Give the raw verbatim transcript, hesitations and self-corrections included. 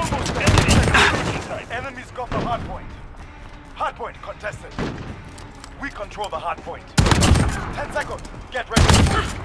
almost there. Enemies got the hard point. Hard point contested. We control the hard point. Ten seconds. Get ready.